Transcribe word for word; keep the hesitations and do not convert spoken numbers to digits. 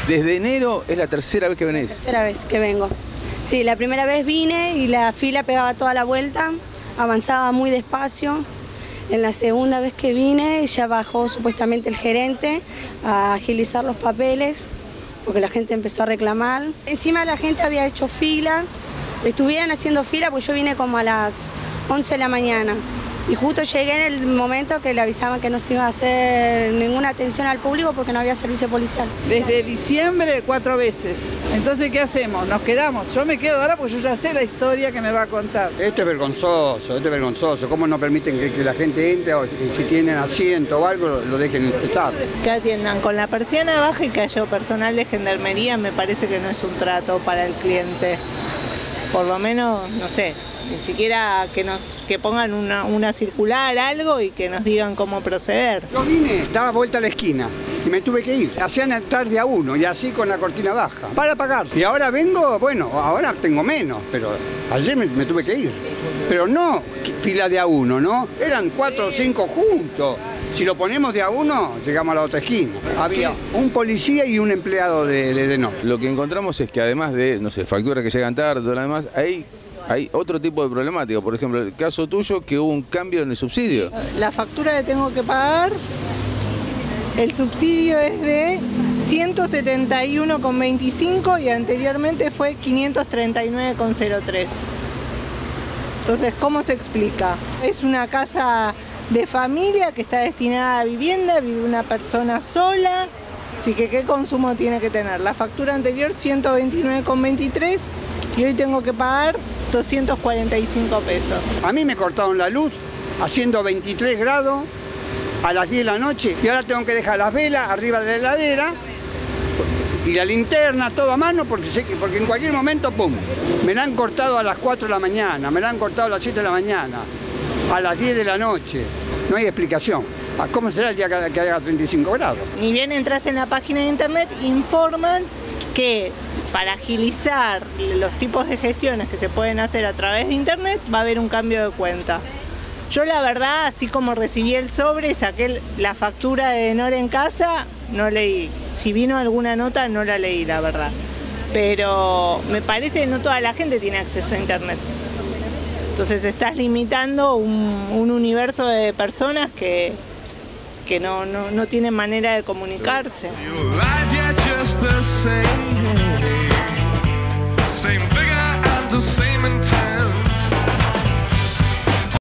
Desde enero es la tercera vez que venís. La tercera vez que vengo. Sí, la primera vez vine y la fila pegaba toda la vuelta, avanzaba muy despacio. En la segunda vez que vine ya bajó supuestamente el gerente a agilizar los papeles porque la gente empezó a reclamar. Encima la gente había hecho fila, estuvieron haciendo fila porque yo vine como a las once de la mañana. Y justo llegué en el momento que le avisaban que no se iba a hacer ninguna atención al público porque no había servicio policial. Desde diciembre cuatro veces. Entonces, ¿qué hacemos? Nos quedamos. Yo me quedo ahora porque yo ya sé la historia que me va a contar. Esto es vergonzoso, esto es vergonzoso. ¿Cómo no permiten que, que la gente entre o si tienen asiento o algo lo, lo dejen estar? Que atiendan con la persiana baja y que haya personal de gendarmería me parece que no es un trato para el cliente. Por lo menos, no sé, ni siquiera que nos que pongan una, una circular, algo y que nos digan cómo proceder. Yo vine, estaba vuelta a la esquina y me tuve que ir. Hacían entrar de a uno y así con la cortina baja para pagar. Y ahora vengo, bueno, ahora tengo menos, pero ayer me, me tuve que ir. Pero no fila de a uno, ¿no? Eran cuatro o cinco juntos. Si lo ponemos de a uno, llegamos a la otra esquina. Había un policía y un empleado de, de, de no. Lo que encontramos es que además de, no sé, facturas que llegan tarde, todo lo demás, hay... Hay otro tipo de problemática, por ejemplo, el caso tuyo que hubo un cambio en el subsidio. La factura que tengo que pagar, el subsidio es de ciento setenta y uno con veinticinco y anteriormente fue quinientos treinta y nueve con cero tres. Entonces, ¿cómo se explica? Es una casa de familia que está destinada a vivienda, vive una persona sola, así que ¿qué consumo tiene que tener? La factura anterior ciento veintinueve con veintitrés y hoy tengo que pagar doscientos cuarenta y cinco pesos. A mí me cortaron la luz haciendo veintitrés grados a las diez de la noche y ahora tengo que dejar las velas arriba de la heladera y la linterna, todo a mano, porque, sé que, porque en cualquier momento, ¡pum! Me la han cortado a las cuatro de la mañana, me la han cortado a las siete de la mañana, a las diez de la noche. No hay explicación. ¿Cómo será el día que, que haga treinta y cinco grados? Ni bien entras en la página de internet, informan que para agilizar los tipos de gestiones que se pueden hacer a través de internet va a haber un cambio de cuenta. Yo la verdad, así como recibí el sobre, saqué la factura de Enor en casa, no leí. Si vino alguna nota, no la leí, la verdad. Pero me parece que no toda la gente tiene acceso a internet. Entonces estás limitando un, un universo de personas que, que no, no, no tienen manera de comunicarse. Same figure and the same